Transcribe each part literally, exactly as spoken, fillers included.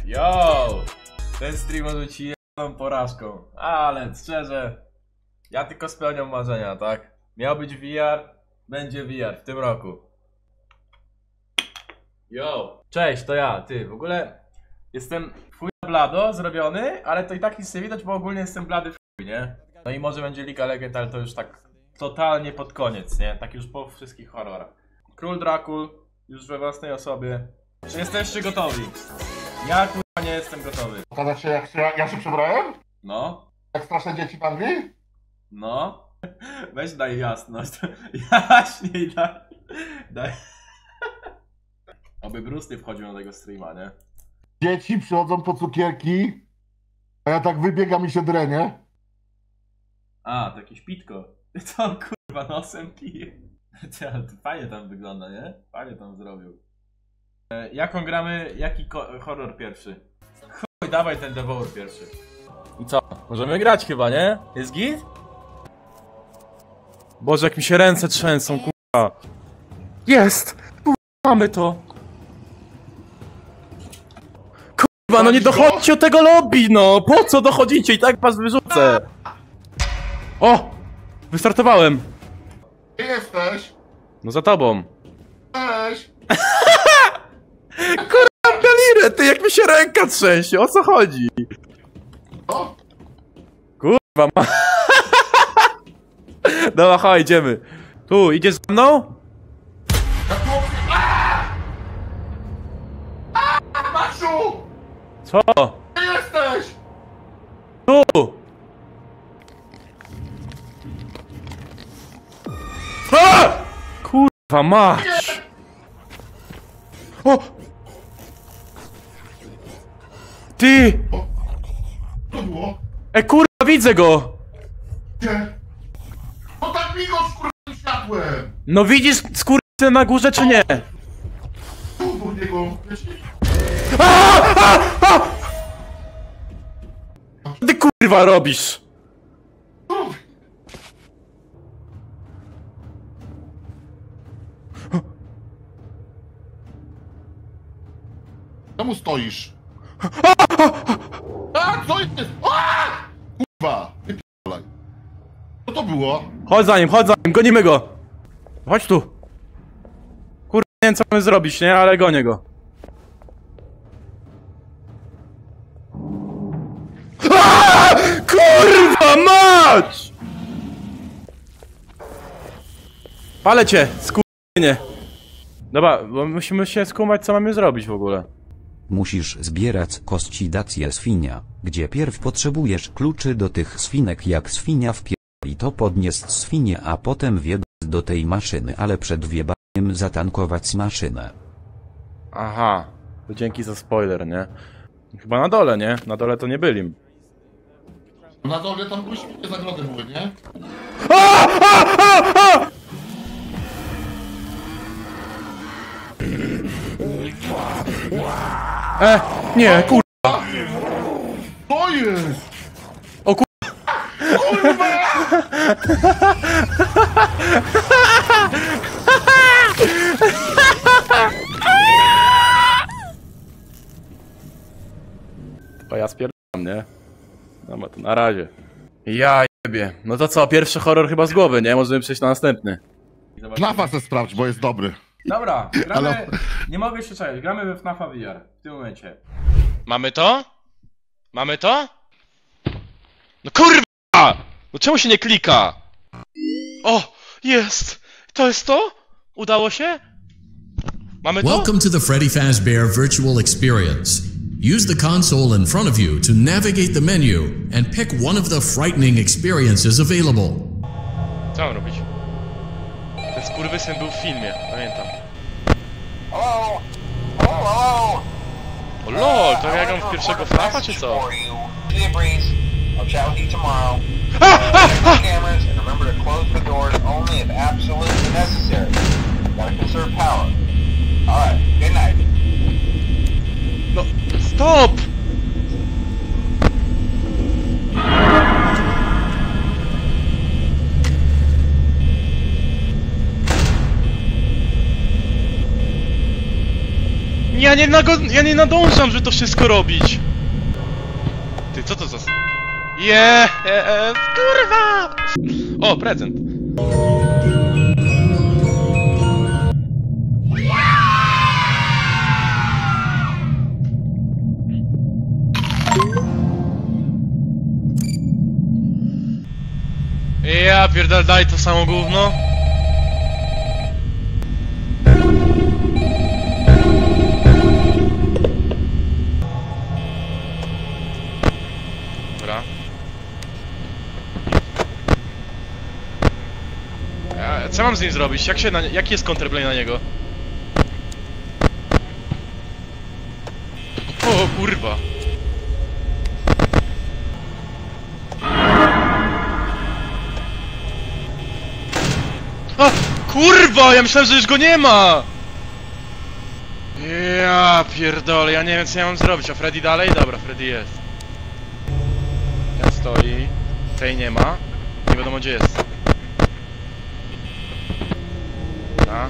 Yo! Ten stream może ci jedną porażką, ale szczerze, ja tylko spełniam marzenia, tak? Miał być V R, będzie V R w tym roku. Yo! Cześć, to ja, ty, w ogóle jestem chuj blado zrobiony, ale to i tak nic nie widać, bo ogólnie jestem blady w chuj, nie? No i może będzie Liga Legend, ale to już tak totalnie pod koniec, nie? Tak już po wszystkich horrorach. Król Drakul, już we własnej osobie. Czy jesteście gotowi? Ja kurwa nie jestem gotowy. Zgadza się, jak się, ja się przebrałem? No? Jak straszne dzieci pan wie? No? Weź daj jasność. Jaśniej daj. Daj. Oby Bruce nie wchodził na tego streama, nie? Dzieci przychodzą po cukierki, a ja tak wybiegam i się drę. A, to jakieś pitko. Co on kurwa nosem pije? To fajnie tam wygląda, nie? Fajnie tam zrobił. E, jaką gramy, jaki horror pierwszy? Chuj, dawaj ten Devour pierwszy. I co? Możemy grać chyba, nie? Jest git? Boże, jak mi się ręce trzęsą, kurwa. Jest! Kurwa, mamy to! Kurwa, no nie dochodźcie do tego lobby, no! Po co dochodzicie? I tak was wyrzucę! O! Wystartowałem! Gdzie jesteś? No za tobą. Cześć! Kurwa, Galirę, ty jak mi się ręka trzęsie, o co chodzi? O! Kurwa, ma... Dobra, chodź, idziemy. Tu, idziesz ze mną? Maciu! Co? Gdzie jesteś? Tu! A! Kurwa, mać! O! Ty! Co było? E, kurwa, widzę go! Gdzie? No tak migał z kurwym światłem! No widzisz skurwysy na górze, czy nie? Tu do niego! A! A! A! Co ty kurwa robisz? Czemu stoisz? A, co jest? A! Kurwa! Wypierdalaj. Co to było? Chodź za nim, chodź za nim, gonimy go! Chodź tu! Kurwa, nie wiem co mamy zrobić, nie? Ale gonię go. Aaaa! Kurwa mać! Palę cię, skurwienie. Dobra, bo musimy się skumać co mamy zrobić w ogóle. Musisz zbierać kości dacje świnia, gdzie pierw potrzebujesz kluczy do tych swinek jak świnia wpierdoli to podnieść świnię, a potem wjebać do tej maszyny, ale przed wjebaniem zatankować maszynę. Aha, to dzięki za spoiler, nie? Chyba na dole, nie? Na dole to nie byli. Na dole tam były świetne zagrody były, nie? A! A! A! A! E, nie, kurwa. To jest! O kurwa. Kurwa! O, ja spierdalam, nie? No to na razie. Ja jebie. No to co, pierwszy horror chyba z głowy, nie? Możemy przejść na następny. Knafa se sprawdź, bo jest dobry. Dobra, gramy... Ale- Nie mogę się czekać, gramy we FNAFa V R. W tym momencie. Mamy to? Mamy to? No kurwa! No czemu się nie klika? O! Jest! To jest to? Udało się? Mamy to? Welcome to the Freddy Fazbear Virtual Experience. Use the console in front of you to navigate the menu and pick one of the frightening experiences available. Co mam robić? Ten skurwysyn był w filmie, pamiętam. Hello? Hello? O lol, to jak on w pierwszego FNAFa, czy co? Be a breeze. I'll chat with you tomorrow. Ah! Ah! Ah! Cameras, and remember to close the doors only if absolutely necessary. Gotta conserve power. Alright, good night. No, stop! Nie! Ja nie, nago... ja nie nadążam, żeby to wszystko robić! Ty, co to za... Jeee, kurwa! O, prezent! Ja pierdol, daj to samo gówno. Dobra. Ja, co mam z nim zrobić? Jak się na, jaki jest counterplay na niego? O kurwa. A, kurwa, ja myślałem, że już go nie ma! Ja pierdolę, ja nie wiem co ja mam zrobić, a Freddy dalej? Dobra, Freddy jest. Ten stoi, tej nie ma, nie wiadomo gdzie jest. A?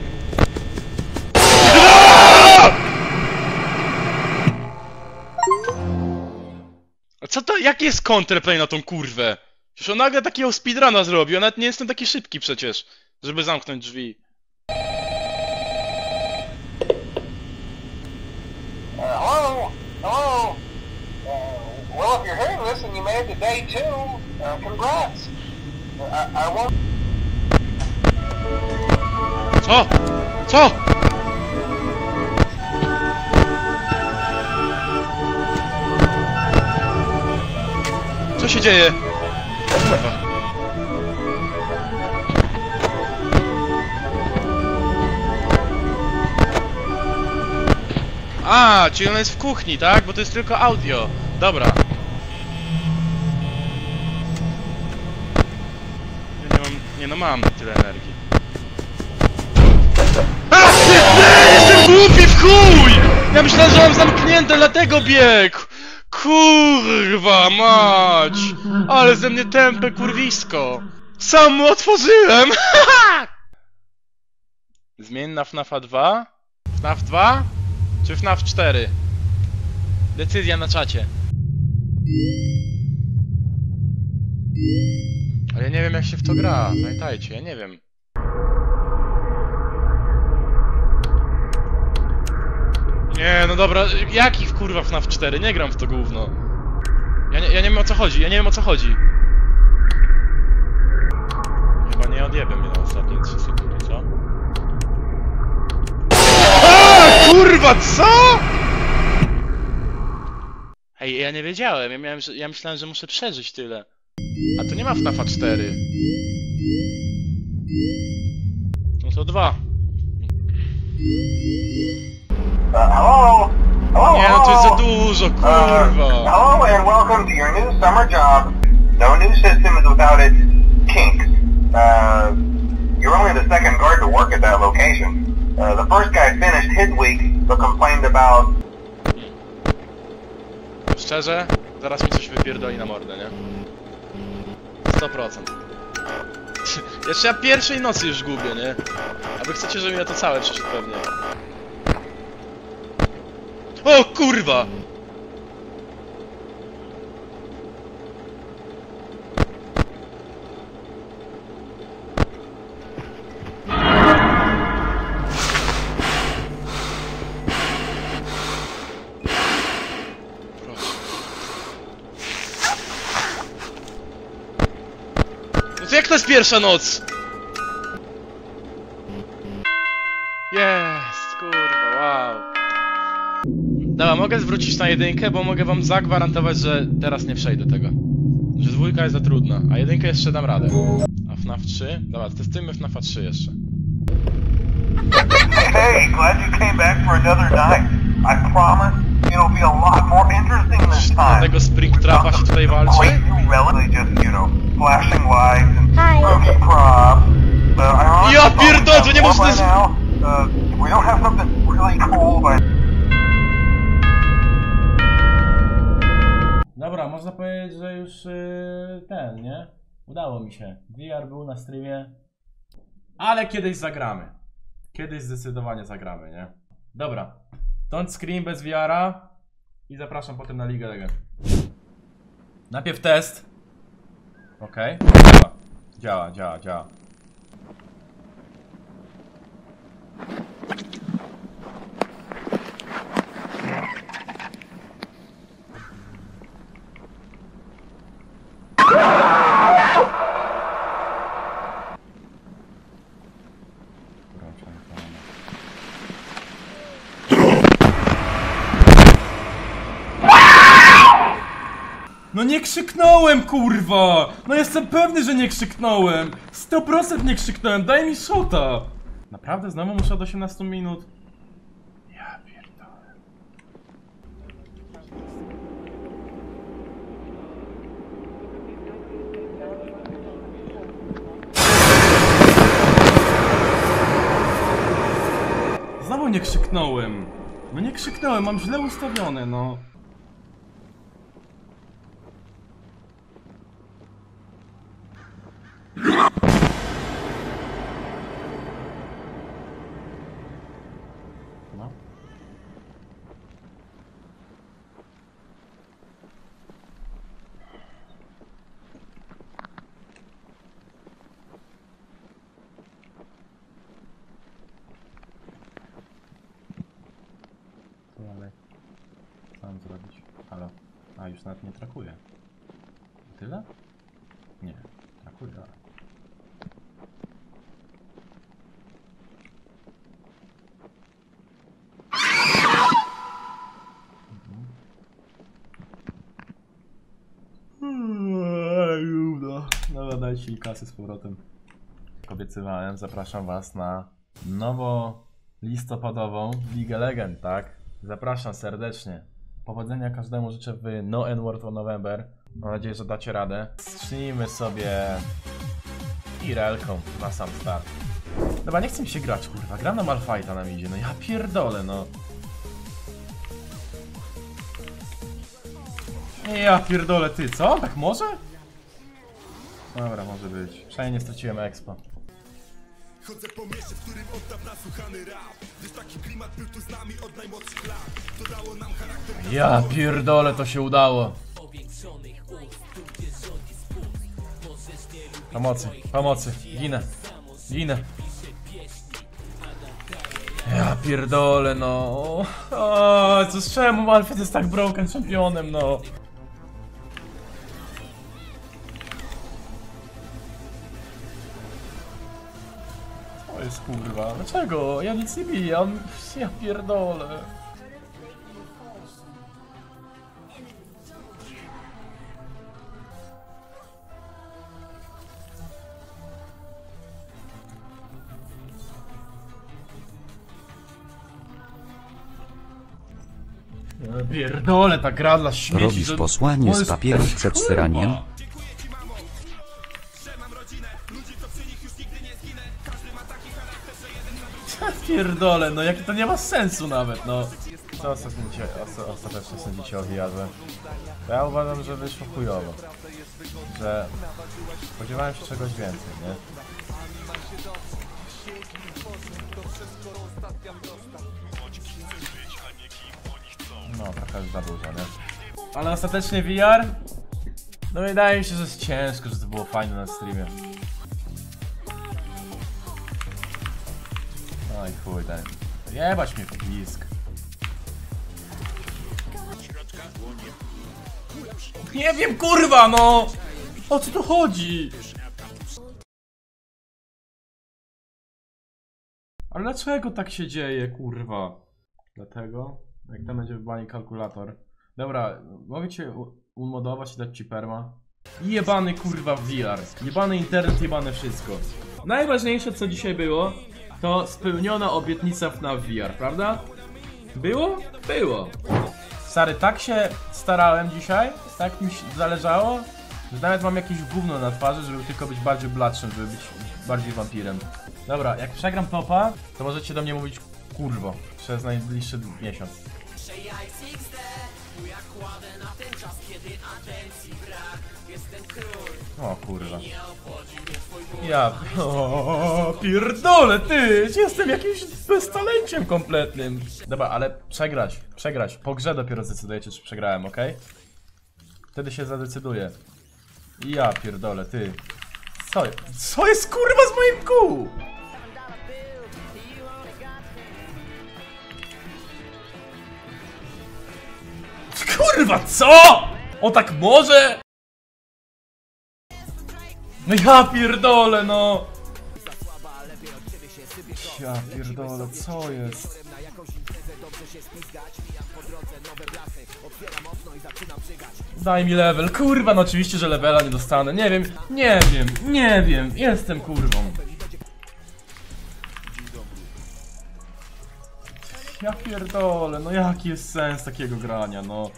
A co to, jaki jest counterplay na tą kurwę? Przecież on nagle takiego speedruna zrobił, a nawet nie jestem taki szybki przecież, żeby zamknąć drzwi. Uh, hello? Hello? Uh, well, if you're hearing this and you made it to day two, uh, congrats. Uh, I, I won't... Co? Co? Co się dzieje? Kurwa. A, czyli ona jest w kuchni, tak? Bo to jest tylko audio. Dobra. Ja nie mam... Nie no, mam tyle energii. A, nie, jestem głupi w chuj! Ja myślałem, że mam zamknięte, dlatego biegł! Kurwa mać! Ale ze mnie tępe kurwisko! Sam mu otworzyłem! Zmień na FNAFa dwa? FNAF dwa? Czy FNAF cztery? Decyzja na czacie. Ale ja nie wiem jak się w to gra, pamiętajcie, ja nie wiem. Nie, no dobra, jaki kurwa FNAF cztery? Nie gram w to gówno. Ja nie, ja nie wiem o co chodzi, ja nie wiem o co chodzi. Chyba nie odjebie mnie na ostatnie trzy sekundy, co? A, kurwa, co? Ej, ja nie wiedziałem, ja, miałem, że, ja myślałem, że muszę przeżyć tyle. A tu nie ma FNAFa cztery. No to dwa. Uh, hello? Hello? Nie, no to jest za dużo, Uh, kurwa. hello and welcome to your new summer job. No new system is without its kinks. Uh, you're only the second guard to work at that location. Uh, the first guy finished his week, but complained about... Szczerze, zaraz mi coś wypierdoli na mordę, nie? sto procent. Jeszcze ja pierwszej nocy już gubię, nie? A wy chcecie, żebym ja to całe przeszedł pewnie. O kurwa! No to jak to jest pierwsza noc? Jest, kurwa, wow. Dobra, mogę zwrócić na jedynkę, bo mogę wam zagwarantować, że teraz nie przejdę tego. Że dwójka jest za trudna, a jedynkę jeszcze dam radę. A FNAF trzy? Dobra, testujmy FNAFa trzy jeszcze. Hey, glad you came back for another night. I promise it'll be a lot more interesting this time. Tego Springtrapa się tutaj walczy? Great new relic, just, you know, flashing lights and spooky props. Uh, I honestly Ja thought we pierdolę, had nie more można by z- now. Uh, if we don't have something really cool by... Dobra, można powiedzieć, że już yy, ten, nie? Udało mi się. V R był na streamie. Ale kiedyś zagramy. Kiedyś zdecydowanie zagramy, nie? Dobra. Don't Scream bez V R-a i zapraszam potem na Ligę Legend. Najpierw test. Okej. Okay. Działa. Działa, działa, działa. No nie krzyknąłem, kurwa! No jestem pewny, że nie krzyknąłem! sto procent nie krzyknąłem, daj mi shota! Naprawdę? Znowu muszę od osiemnastu minut? Ja pierdolę. Znowu nie krzyknąłem! No nie krzyknąłem, mam źle ustawione, no. No. Co dalej? Co mam zrobić? Halo? A, już nawet nie trakuje. Tyle? Nie, trakuje dalej. No, dajcie mi kasy z powrotem. Jak obiecywałem, zapraszam was na nowo listopadową Ligę Legend, tak? Zapraszam serdecznie. Powodzenia każdemu życzę w No N-Word for November. Mam nadzieję, że dacie radę. Strzelimy sobie Irelką na sam start. Dobra, nie chcę mi się grać, kurwa. Gram na Malfighta na midzie, no ja pierdolę, no. Ja pierdolę, ty, co? Tak może? Dobra, może być. Przynajmniej nie straciłem expa. Chodzę po mieście, w którym od dawna słuchany rap. Gdyż taki klimat był tu z nami od najmłodszych lat. To dało nam charakter. Ja pierdolę, to się udało. Pomocy, pomocy, ginę, ginę. Ja pierdolę, no. O, co z czemu Malfight jest tak broken championem, no. To jest kurwa, dlaczego? Ja nic nie biję, on... ja pierdolę. Ja pierdolę, ta gra dla śmieci. Robisz posłanie z papieru przed steraniem? Pierdolę, no jaki to nie ma sensu nawet, no. Co ostatecznie, osta ostatecznie sądzicie o V R-ze? Ja uważam, że wyszło chujowo. Że spodziewałem się czegoś więcej, nie? No, trochę już za dużo, nie? Ale ostatecznie V R? No wydaje mi się, że jest ciężko, że to było fajne na streamie. No i chuj, daj. Jebać mnie w pisk. Nie wiem, kurwa, no! O co tu chodzi? Ale dlaczego tak się dzieje, kurwa? Dlatego, jak tam będzie wybany kalkulator. Dobra, mogę cię umodować i dać ci perma. Jebany kurwa V R. Jebany internet, jebane wszystko. Najważniejsze co dzisiaj było, to spełniona obietnica na V R, prawda? Było? Było. Stary, tak się starałem dzisiaj, tak mi zależało, że nawet mam jakieś gówno na twarzy, żeby tylko być bardziej bladszym, żeby być bardziej wampirem. Dobra, jak przegram topa, to możecie do mnie mówić kurwo przez najbliższy miesiąc. O kurwa. Ja... O, pierdolę, ty! Jestem jakimś beztalenciem kompletnym. Dobra, ale przegrać, przegrać. Po grze dopiero zdecydujecie, czy przegrałem, okej? Okay? Wtedy się zadecyduję. Ja pierdolę, ty. Co, co jest kurwa z moim kół? Kurwa, co? O tak może? No ja pierdolę, no. Ja pierdolę, co jest? Daj mi level, kurwa, no oczywiście, że levela nie dostanę. Nie wiem, nie wiem, nie wiem, jestem kurwą. Ja pierdolę, no jaki jest sens takiego grania, no.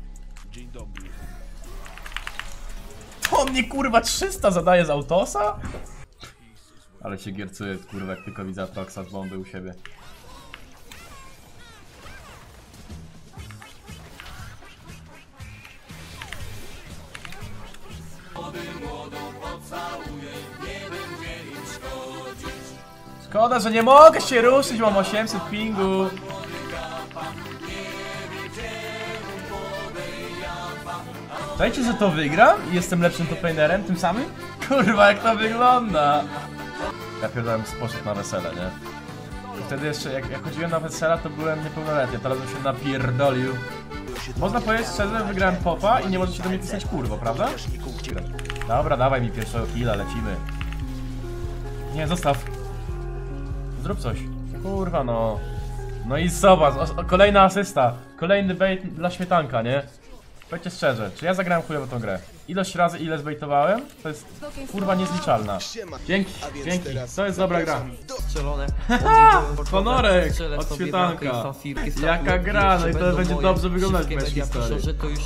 To on mnie kurwa trzysta zadaje z autosa? Ale się giercuje, kurwa, jak tylko widzę Atroxa z bomby u siebie. Szkoda, że nie mogę się ruszyć, mam osiemset pingu. Czajcie, że to wygram i jestem lepszym toplanerem tym samym? Kurwa, jak to wygląda! Ja pierdolę, poszedł na wesele, nie? I wtedy jeszcze, jak, jak chodziłem na wesela, to byłem niepełnoletni, teraz bym się napierdolił. Można powiedzieć szczerze, że wygrałem popa i nie możecie do mnie pisać kurwo, prawda? Dobra, dawaj mi pierwszego killa, lecimy. Nie, zostaw. Zrób coś. Kurwa, no. No i zobacz, o, o, kolejna asysta. Kolejny bait dla śmietanka, nie? Powiedzcie szczerze, czy ja zagrałem chujowo tą grę? Ilość razy, ile zbejtowałem, to jest kurwa niezliczalna. Dzięki, dzięki, to jest dobra gra. Haha, honorek od śmietanka. Jaka gra, no i to będzie dobrze wyglądać w mojej historii.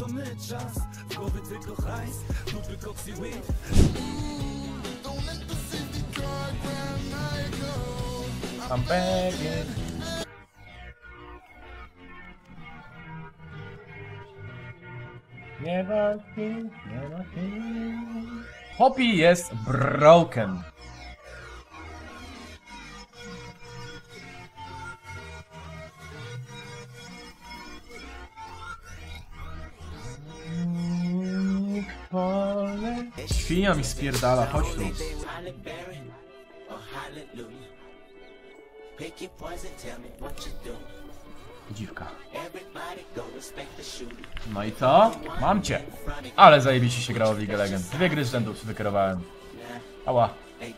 I'm begging. Never think, never think. Poppy jest broken. Świnia mi spierdala, chodź tu. Dziwka. No i co? Mam cię. Ale zajebiście się grało w League of Legends. Dwie gry z rzędu wykierowałem. Ała.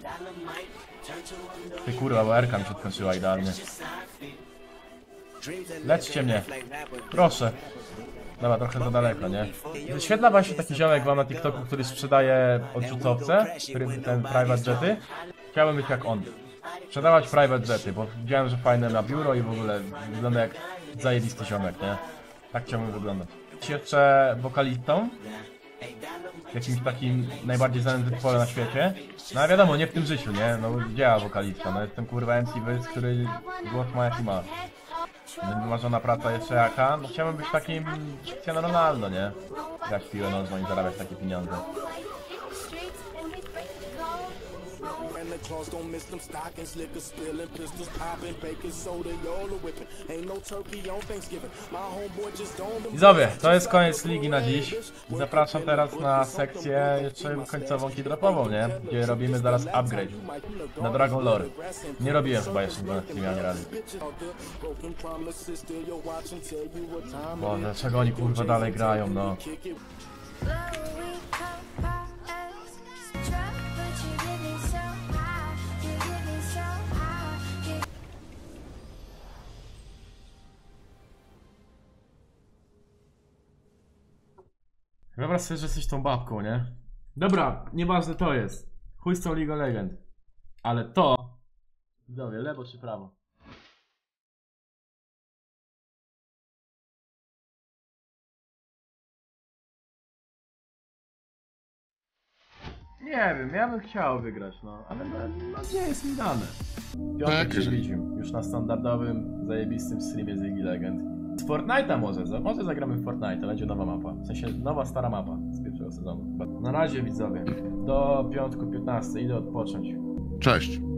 Ty kurwa, bo R-ka mi się odkończyła idealnie. Leczcie mnie. Proszę. Dobra, trochę za daleko, nie? Wyświetla właśnie taki ziomek wam na TikToku, który sprzedaje odrzutowce, który ten private jety. Chciałbym być jak on. Sprzedawać private jety, bo widziałem, że fajne na biuro i w ogóle wygląda jak zajebisty ziomek, nie? Tak chciałbym wyglądać. Jeszcze wokalistą, jakimś takim najbardziej znanym zespołem na świecie. No a wiadomo, nie w tym życiu, nie? No działa wokalista, no jestem kurwa M C Wys, który głos ma jaki ma. Wymarzona praca jeszcze jaka? No chciałbym być takim Cristiano Ronaldo, nie? Grać piłę nożną i zarabiać takie pieniądze. Widzowie, to jest koniec ligi na dziś. Zapraszam teraz na sekcję jeszcze końcową kidropową, nie? Gdzie robimy zaraz upgrade na Dragon Lore. Nie robiłem chyba jeszcze go na streamie ani razy. Bo dlaczego oni kurwa dalej grają, no? Wyobraź sobie, że jesteś tą babką, nie? Dobra, nieważne to jest. Chuj z tą League of Legends. Ale to... Widzowie, lewo czy prawo? Nie wiem, ja bym chciał wygrać, no. Ale no, no nie jest mi dane. Piątek się widzimy. Już na standardowym, zajebistym streamie z League of Legends. Z Fortnite'a może, za- może zagramy w Fortnite'a, będzie nowa mapa. W sensie nowa, stara mapa z pierwszego sezonu. Na razie widzowie, do piątku piętnastej idę odpocząć. Cześć.